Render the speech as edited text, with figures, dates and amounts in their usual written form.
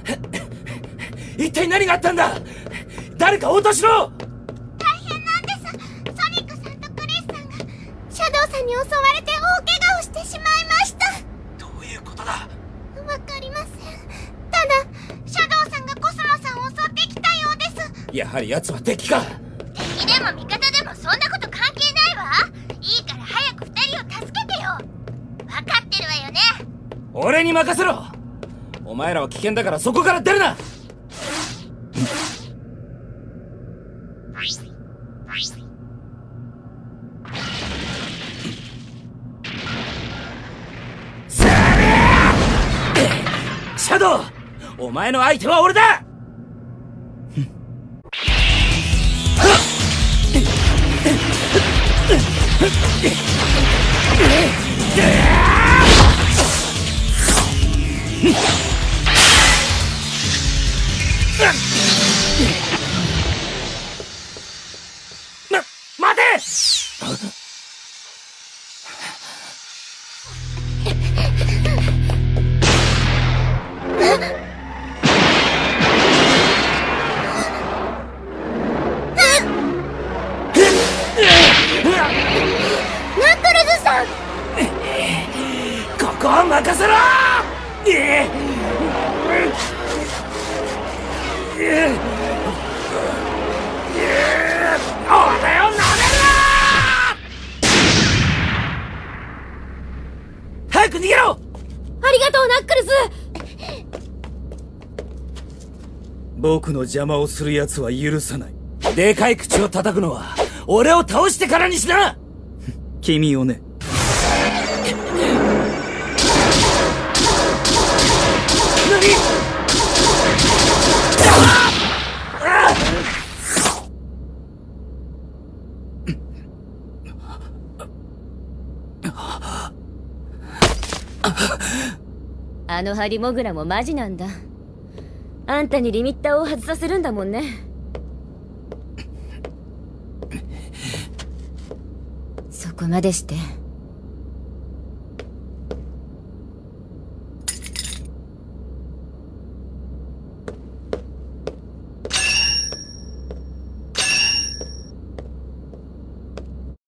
一体何があったんだ。誰か応答しろ。 大変なんです。ソニックさんとクリスさんがシャドウさんに襲われて大怪我をしてしまいました。 どういうことだ。 わかりません。ただシャドウさんがコスモさんを襲ってきたようです。 やはり奴は敵か。 敵でも味方でもそんなこと関係ないわ。いいから早く二人を助けてよ。分かってるわよね。 俺に任せろ。お前らは危険だからそこから出るな。シャドウ、お前の相手は俺だ。待て。 ナックルズさん、 ここは任せろ。俺をなめるな。早く逃げろ。 ありがとうナックルズ。 僕の邪魔をする奴は許さない。でかい口を叩くのは俺を倒してからにしな。君をね。何。 あのハリモグラもマジなんだ。あんたにリミッターを外させるんだもんね。そこまでして